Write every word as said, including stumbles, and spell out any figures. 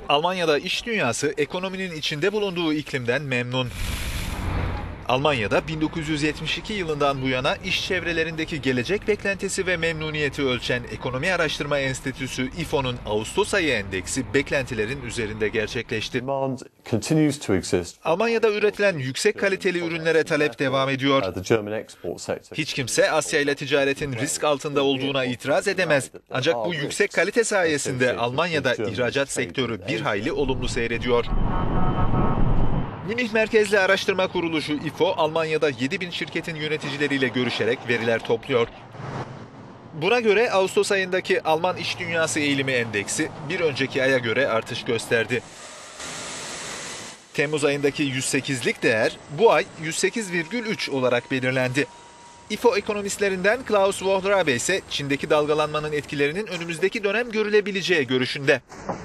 Almanya'da iş dünyası ekonominin içinde bulunduğu iklimden memnun. Almanya'da bin dokuz yüz yetmiş iki yılından bu yana iş çevrelerindeki gelecek beklentisi ve memnuniyeti ölçen Ekonomi Araştırma Enstitüsü I F O'nun Ağustos ayı endeksi beklentilerin üzerinde gerçekleşti. Almanya'da üretilen yüksek kaliteli ürünlere talep devam ediyor. Hiç kimse Asya ile ticaretin risk altında olduğuna itiraz edemez. Ancak bu yüksek kalite sayesinde Almanya'da ihracat sektörü bir hayli olumlu seyrediyor. Münih merkezli araştırma kuruluşu I F O, Almanya'da yedi bin şirketin yöneticileriyle görüşerek veriler topluyor. Buna göre Ağustos ayındaki Alman iş dünyası eğilimi endeksi bir önceki aya göre artış gösterdi. Temmuz ayındaki yüz sekizlik değer bu ay yüz sekiz virgül üç olarak belirlendi. I F O ekonomistlerinden Klaus Wohrabe ise Çin'deki dalgalanmanın etkilerinin önümüzdeki dönem görülebileceği görüşünde.